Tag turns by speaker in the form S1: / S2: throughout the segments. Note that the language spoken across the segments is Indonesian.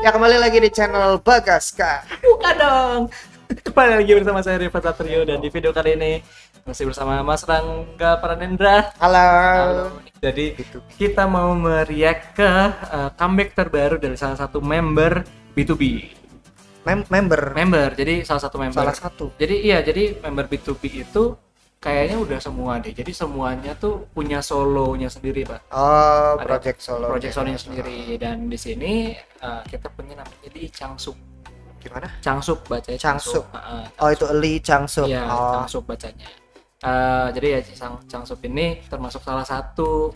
S1: Ya kembali lagi di channel Bagaska.
S2: Bukan dong. Kembali lagi bersama saya Riva Satrio dan di video kali ini masih bersama Mas Rangga Pranendra.
S1: Halo.
S2: Jadi kita mau meriak ke comeback terbaru dari salah satu member B2B.
S1: Member.
S2: Jadi salah satu member.
S1: Salah satu.
S2: Jadi member B2B itu kayaknya udah semua deh. Jadi semuanya tuh punya solonya sendiri, Pak.
S1: Oh,
S2: Ada
S1: project solo.
S2: Project solonya sendiri, dan di sini kita punya namanya Lee Changsub.
S1: Gimana?
S2: Changsub bacanya.
S1: Changsub.
S2: Changsub.
S1: Oh, itu Lee Changsub.
S2: Iya,
S1: Oh.
S2: Changsub bacanya. Jadi ya Changsub ini termasuk salah satu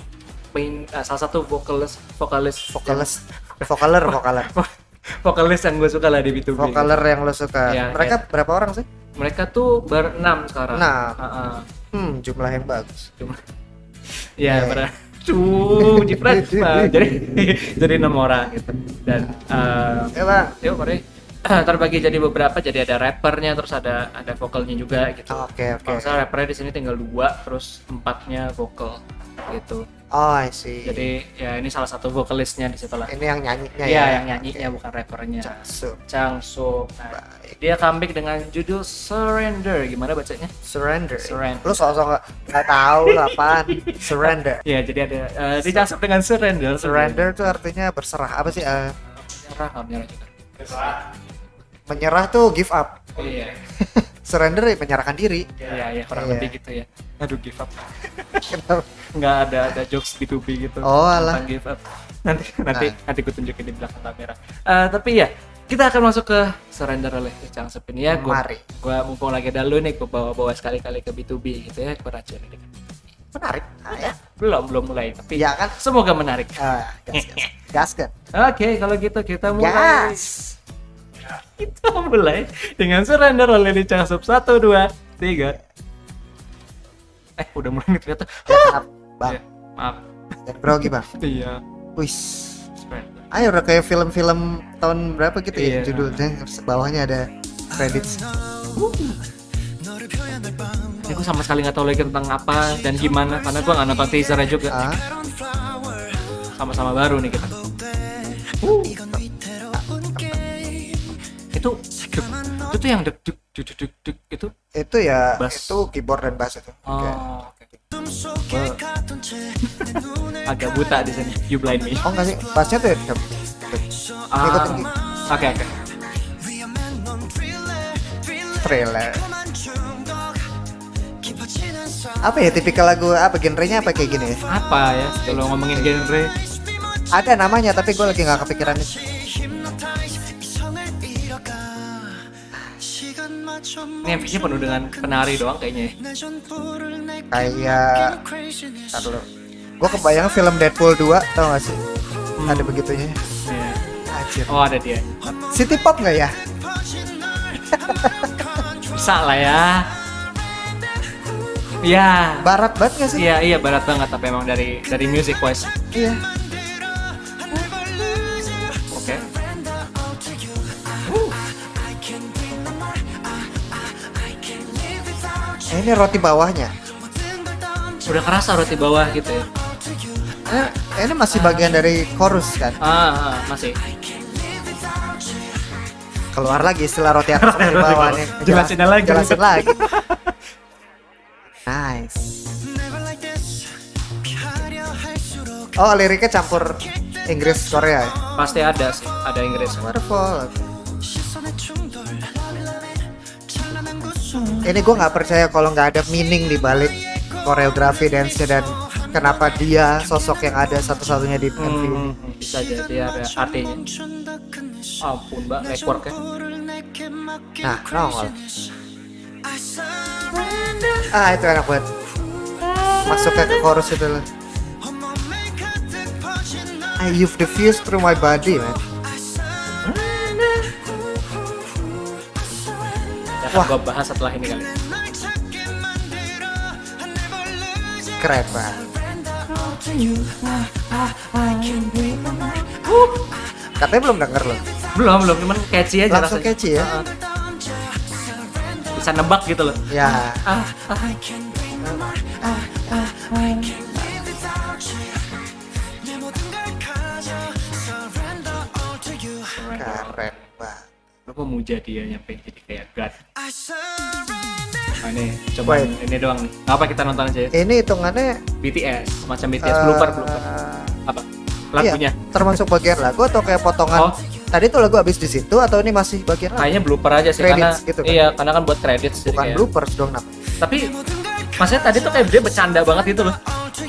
S2: vokalis yang gue suka lah di B2B.
S1: Vokaler yang lo suka.
S2: Iya,
S1: Mereka berapa orang sih?
S2: Mereka tuh berenam sekarang.
S1: Nah. Jumlah yang bagus.
S2: Cuma
S1: Iya.
S2: ya jipret. Jadi 6 orang gitu. Dan
S1: Ya, Bang.
S2: yuk mari terbagi jadi beberapa, jadi ada rappernya, terus ada vokalnya juga gitu.
S1: Oke.
S2: Kalau saya rappernya di sini tinggal 2, terus 4-nya vokal gitu.
S1: Oh, I see.
S2: Jadi ya ini salah satu vokalisnya di situ lah.
S1: Ini yang nyanyinya
S2: Iya,
S1: ya.
S2: yang nyanyinya bukan rappernya.
S1: Changsub.
S2: Changsub. Nah,
S1: Baik.
S2: dia comeback dengan judul Surrender. Gimana bacanya?
S1: Surrender.
S2: Surrender.
S1: Lu sosok nggak tahu apaan. Surrender.
S2: Ya, jadi ada di Changsub dengan Surrender.
S1: Surrender itu artinya berserah. Apa sih?
S2: Menyerah, nggak menyerah juga.
S1: Menyerah tuh give up.
S2: Iya.
S1: Surrender ya menyerahkan diri.
S2: Iya, kurang
S1: Iya.
S2: lebih gitu ya. Aduh, give up.
S1: Kenapa?
S2: Nggak ada jokes B2B gitu.
S1: Oh, alah.
S2: Tentang give up. Nanti gue tunjukin di belakang kamera. Tapi ya, kita akan masuk ke Surrender oleh Changsub ini ya.
S1: Mari.
S2: Gua mumpung lagi ada lu nih, gue bawa sekali-kali ke B2B gitu ya, gue racun ini.
S1: Menarik. Ya.
S2: Belum mulai, tapi
S1: Ya kan?
S2: semoga menarik.
S1: Gas kan?
S2: Oke, kalau gitu kita mulai.
S1: Gas.
S2: Kita mulai dengan Surrender oleh Lee Changsub. 1, 2, 3. Udah mulai nih ternyata.
S1: Ya, maaf, Bang.
S2: Ya, maaf.
S1: Dan grogi, Bang.
S2: Iya.
S1: Wis.
S2: Surrender.
S1: Ayo udah kayak film-film tahun berapa gitu ya
S2: Iya.
S1: judulnya, bawahnya ada credits.
S2: Ini gue sama sekali nggak tahu lagi tentang apa dan gimana, karena gue nggak nonton teasernya juga. Sama-sama baru nih kita. Itu tuh yang deg itu.
S1: Itu ya,
S2: Bass.
S1: itu keyboard dan bass itu. Oke.
S2: Oke. Agak buta di sini. You blind me.
S1: Oh enggak sih, bassnya tuh ya. Ikutin
S2: Oke.
S1: trailer. Apa ya tipikal lagu, apa genrenya apa kayak gini ya?
S2: Apa ya? Kalau ngomongin genre,
S1: Ada namanya tapi gue lagi nggak kepikiran.
S2: ini MV-nya penuh dengan penari doang kayaknya.
S1: Kayak ntar dulu. Gue kebayang film Deadpool 2, tau gak sih? Ada begitunya.
S2: Iya.
S1: Anjir.
S2: Oh, ada dia.
S1: City pop nggak ya?
S2: Bisa lah ya. Iya.
S1: Barat banget nggak sih?
S2: Iya, barat banget, tapi emang dari music wise.
S1: Iya.
S2: Oke.
S1: Ini roti bawahnya.
S2: Udah kerasa roti bawah gitu ya.
S1: Ini masih bagian dari chorus kan?
S2: Masih.
S1: Keluar lagi istilah roti atas roti bawah nih.
S2: Jelasin lagi.
S1: Jelasin lagi. Nice. Oh, liriknya campur Inggris Korea ya?
S2: Pasti ada sih, ada Inggris.
S1: Wonderful. Ini gue nggak percaya kalau nggak ada meaning di balik koreografi dance-nya dan kenapa dia sosok yang ada satu-satunya di MV.
S2: Bisa jadi ada artinya. Ampun, Mbak, networknya.
S1: Nah, nongol. Itu enak banget. Masuknya ke chorus itu loh. You've diffused through my body, man.
S2: Ya kan gue bahas setelah ini kali.
S1: Keren banget. Katanya belum denger loh.
S2: Belum, cuman catchy aja
S1: Langsung
S2: rasanya.
S1: catchy ya.
S2: Bisa nebak gitu loh.
S1: Ya. Keren banget.
S2: Lu memuja dia nyampe jadi kayak God. Nah ini coba
S1: Wait.
S2: ini doang nih. Apa kita nonton aja ya?
S1: Ini hitungannya
S2: BTS, semacam BTS blooper. Apa? Lagunya.
S1: Iya, termasuk bagian lagu atau kayak potongan?
S2: Oh.
S1: Tadi tuh lagu habis di situ atau ini masih bagian lagu?
S2: Kayaknya blooper aja sih
S1: Credits
S2: karena
S1: gitu kan?
S2: iya, karena kan buat credits jadi
S1: Bukan
S2: kayak.
S1: bloopers dong namanya.
S2: Tapi maksudnya tadi tuh kayak dia bercanda banget gitu loh.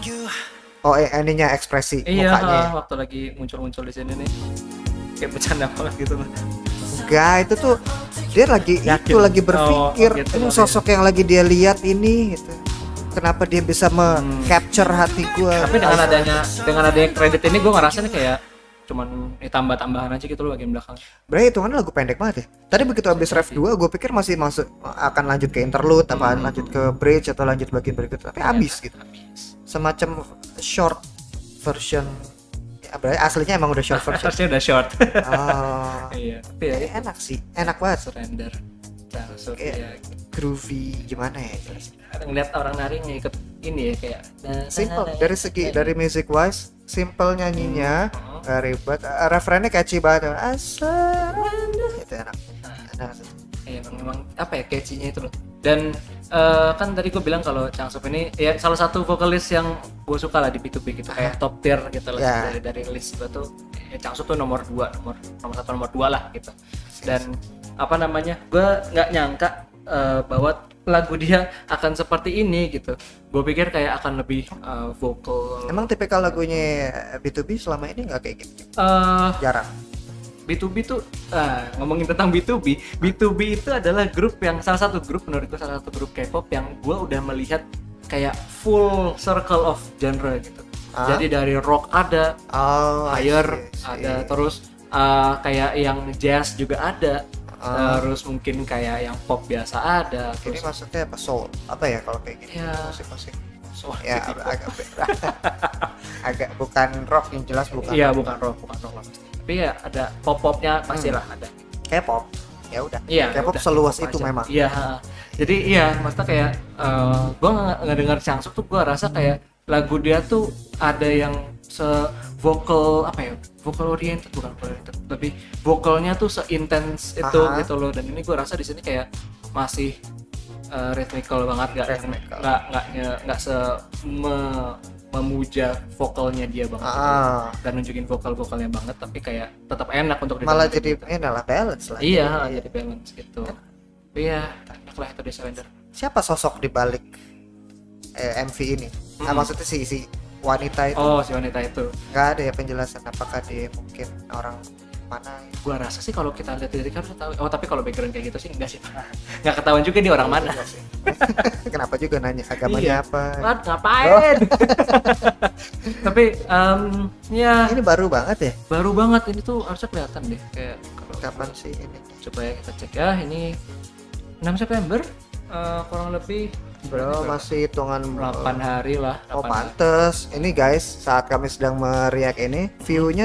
S1: Oh, ininya ekspresi
S2: Iya,
S1: mukanya.
S2: waktu lagi muncul-muncul di sini nih. Kayak bercanda banget gitu loh.
S1: Enggak, itu tuh dia lagi
S2: Yakin?
S1: itu lagi berpikir
S2: Oh, gitu
S1: ini
S2: loh,
S1: sosok yang lagi dia lihat ini gitu. Kenapa dia bisa capture hati gua?
S2: Tapi dengan adanya kredit ini gue ngerasanya kayak cuman tambah-tambahan aja gitu loh bagian belakang.
S1: Berarti hitungannya lagu pendek banget ya. Tadi begitu habis ref 2 gue pikir masih masuk akan lanjut ke interlude apa lanjut ke bridge atau lanjut bagian berikutnya. Tapi habis gitu. Semacam short version. Ya, berarti aslinya emang udah short version.
S2: Harusnya udah short.
S1: Oh.
S2: Iya, tapi ya
S1: Enak sih. Enak banget.
S2: surrender. Langsung
S1: Kayak
S2: ya.
S1: groovy gimana ya jelas.
S2: Ngeliat orang nari ngikut ini ya kayak
S1: Simple dari segi dari music wise, simple nyanyinya, gak ribet. Referennya catchy banget. Asal itu enak. Enak sih.
S2: Iya memang apa ya catchy-nya itu loh. Dan kan tadi gue bilang kalau Changsub ini ya salah satu vokalis yang gue suka lah di B2B gitu kayak top tier gitu lah
S1: Ya.
S2: dari list gue tuh ya Changsub tuh nomor 2 nomor 1 nomor 2 lah gitu. Dan apa namanya gue nggak nyangka bahwa lagu dia akan seperti ini gitu. Gue pikir kayak akan lebih vokal.
S1: Emang tipikal lagunya B2B selama ini nggak kayak gitu? Jarang.
S2: B2B tuh ngomongin tentang B2B itu adalah grup yang salah satu grup menurutku salah satu grup K-pop yang gue udah melihat kayak full circle of genre gitu. Jadi dari rock ada, higher ada, terus kayak yang jazz juga ada, terus mungkin kayak yang pop biasa ada.
S1: Ini
S2: Terus
S1: maksudnya apa soul? Apa ya kalau kayak gini?
S2: Ya.
S1: Musik-musik.
S2: soal
S1: Ya agak bukan rock yang jelas bukan.
S2: iya bukan rock lah pasti. Tapi ya ada pop-popnya pastilah ada.
S1: K-pop. Ya udah.
S2: Iya,
S1: K-pop
S2: udah,
S1: seluas
S2: K-pop
S1: itu
S2: aja.
S1: memang.
S2: Iya, jadi iya, maksudnya kayak gue nggak dengar Changsub tuh gue rasa kayak lagu dia tuh ada yang vokal apa ya, vokal oriented bukan vokal oriented, tapi vokalnya tuh seintens itu gitu loh. Dan ini gue rasa di sini kayak masih rhythmical banget, nggak memuja vokalnya dia banget dan nunjukin vokalnya banget, tapi kayak tetap enak untuk
S1: malah jadi enak balance lah.
S2: iya jadi balance gitu. Tapi ya enak lah itu di Surrender.
S1: Siapa sosok di balik MV ini? Nah, maksudnya si wanita itu.
S2: Oh si wanita itu
S1: Nggak ada ya penjelasan apakah dia mungkin orang mana?
S2: gua rasa sih kalau kita lihat dari harus tahu. Oh tapi kalau background kayak gitu sih enggak sih, nggak ketahuan juga dia orang mana.
S1: Kenapa juga nanya agamanya apa?
S2: Ngapain? Tapi ya
S1: Ini baru banget ya?
S2: baru banget ini tuh harusnya kelihatan deh kayak kalau
S1: Kapan sih ini?
S2: coba ya kita cek ya, ini 6 September kurang lebih
S1: Bro, masih hitungan
S2: 8 hari lah.
S1: Oh
S2: 8 hari.
S1: pantes. Ini guys, saat kami sedang meriak ini, view-nya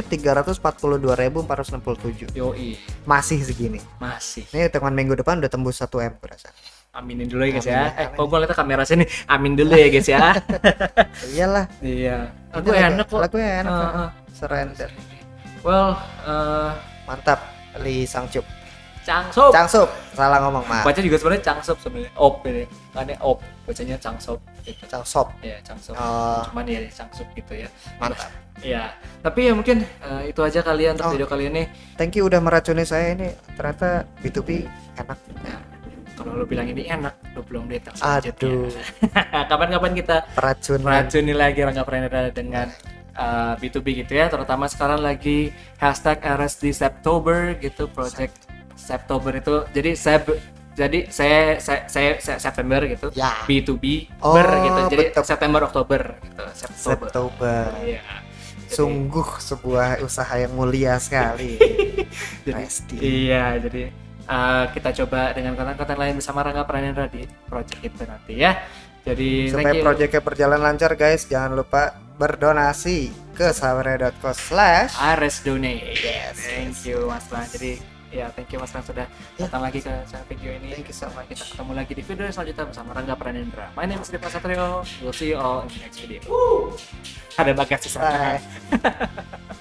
S1: 342.467.
S2: Yoi,
S1: Masih segini.
S2: masih.
S1: Ini hitungan minggu depan udah tembus 1 M berasa.
S2: Aminin dulu ya guys ya.
S1: Amin.
S2: Kok gue lihat kamera sini. Amin dulu ya guys ya.
S1: Iyalah.
S2: Iya.
S1: Ini
S2: Lagu enak kok.
S1: Lagunya enak.
S2: Uh,
S1: kan?
S2: uh.
S1: Surrender.
S2: Well,
S1: Mantap. Lee Sang-chup.
S2: Changsub.
S1: Changsub. Salah ngomong, Mas.
S2: Baca juga sebenarnya Changsub sebenarnya. Op ini. Karena op bacanya Changsub gitu.
S1: Changsub.
S2: Ya, Changsub.
S1: Oh.
S2: Cuman ya Changsub gitu ya.
S1: Mantap.
S2: Iya. Tapi ya mungkin itu aja kalian untuk video kali ini.
S1: Thank you udah meracuni saya ini. Ternyata B2B enak.
S2: Nah, kalau lo bilang ini enak, lo belum datang
S1: Aduh.
S2: Kapan-kapan kita
S1: Peracunan.
S2: racuni lagi Rangga Pranendra dengan B2B gitu ya, terutama sekarang lagi hashtag RSD September gitu, project September itu jadi saya September gitu,
S1: Ya.
S2: B2B
S1: Oh,
S2: gitu, jadi
S1: betul.
S2: September Oktober gitu,
S1: September.
S2: Iya.
S1: Sungguh sebuah usaha yang mulia sekali.
S2: Jadi,
S1: RSD.
S2: iya, jadi kita coba dengan konten-konten lain bersama Rangga Pranendra di project itu nanti ya. Jadi
S1: Supaya
S2: thank you.
S1: proyeknya berjalan lancar guys, jangan lupa berdonasi ke saweria.co/
S2: Donate.
S1: Yes.
S2: Thank you Mas Bang. Jadi ya thank you Mas Bang sudah datang lagi ke video ini.
S1: Thank you so much.
S2: Kita ketemu lagi di video selanjutnya bersama Rangga Pranendra. My name is Dipa Satrio. We'll see you all in the next video. Ada bagas di sana.
S1: Bye.